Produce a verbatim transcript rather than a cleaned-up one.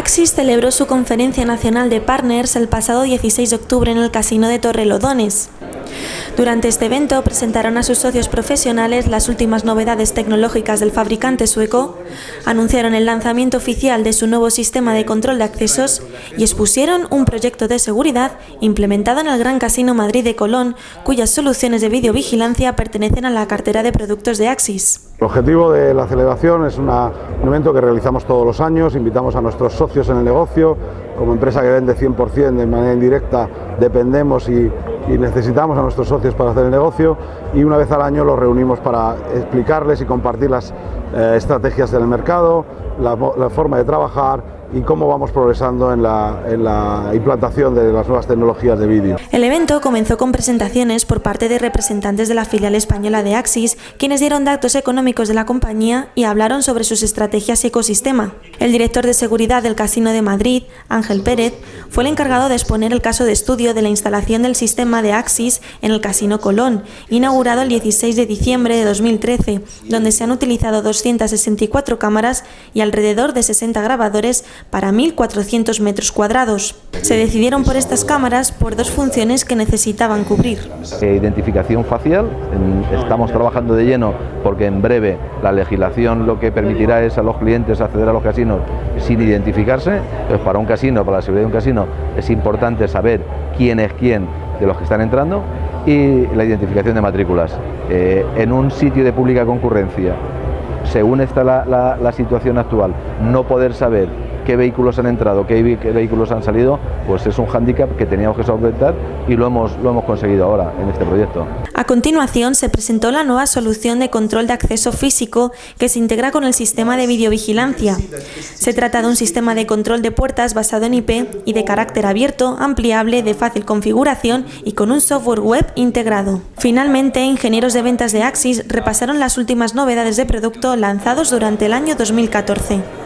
Axis celebró su conferencia nacional de partners el pasado dieciséis de octubre en el Casino de Torrelodones. Durante este evento presentaron a sus socios profesionales las últimas novedades tecnológicas del fabricante sueco, anunciaron el lanzamiento oficial de su nuevo sistema de control de accesos y expusieron un proyecto de seguridad implementado en el Gran Casino Madrid de Colón, cuyas soluciones de videovigilancia pertenecen a la cartera de productos de Axis. El objetivo de la celebración es una, un evento que realizamos todos los años, invitamos a nuestros socios en el negocio, como empresa que vende cien por cien de manera indirecta, dependemos y, y necesitamos a nuestros socios para hacer el negocio, y una vez al año los reunimos para explicarles y compartir las eh, estrategias del mercado, la, la forma de trabajar y cómo vamos progresando en la, en la implantación de las nuevas tecnologías de vídeo. El evento comenzó con presentaciones por parte de representantes de la filial española de Axis, quienes dieron datos económicos de la compañía y hablaron sobre sus estrategias y ecosistema. El director de seguridad del Casino de Madrid, Ángel Pérez, fue el encargado de exponer el caso de estudio de la instalación del sistema de Axis en el Casino Colón, inaugurado el dieciséis de diciembre de dos mil trece, donde se han utilizado doscientas sesenta y cuatro cámaras y alrededor de sesenta grabadores para mil cuatrocientos metros cuadrados. Se decidieron por estas cámaras por dos funciones que necesitaban cubrir. Identificación facial, estamos trabajando de lleno porque en breve la legislación lo que permitirá es a los clientes acceder a los casinos sin identificarse. Entonces, para un casino, para la seguridad de un casino, es importante saber quién es quién de los que están entrando, y la identificación de matrículas. Eh, en un sitio de pública concurrencia, según está la, la, la situación actual, no poder saber qué vehículos han entrado, qué vehículos han salido, pues es un hándicap que teníamos que solventar y lo hemos, lo hemos conseguido ahora en este proyecto. A continuación se presentó la nueva solución de control de acceso físico que se integra con el sistema de videovigilancia. Se trata de un sistema de control de puertas basado en I P y de carácter abierto, ampliable, de fácil configuración y con un software web integrado. Finalmente, ingenieros de ventas de Axis repasaron las últimas novedades de producto lanzados durante el año dos mil catorce.